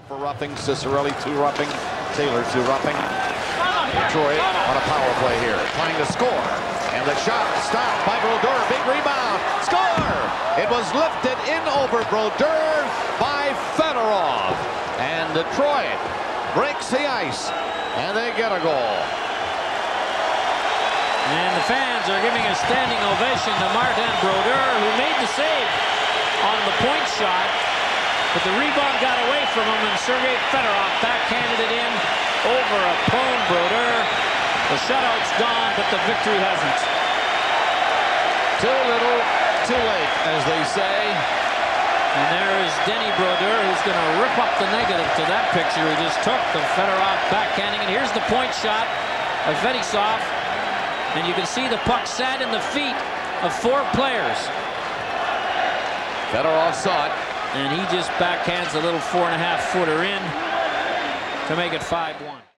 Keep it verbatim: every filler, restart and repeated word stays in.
For roughing, Ciccarelli two roughing, Taylor two roughing. Detroit on a power play here, trying to score. And the shot stopped by Brodeur. Big rebound. Score! It was lifted in over Brodeur by Fedorov. And Detroit breaks the ice. And they get a goal. And the fans are giving a standing ovation to Martin Brodeur, who made the save on the point shot. But the rebound got away from him, and Sergei Fedorov backhanded it in over a prone Brodeur. The shutout's gone, but the victory hasn't. Too little, too late, as they say. And there is Denny Brodeur, who's going to rip up the negative to that picture he just took. The Fedorov backhanding, and here's the point shot of Fetisov. And you can see the puck sat in the feet of four players. Fedorov saw it. And he just backhands a little four and a half footer in to make it five one.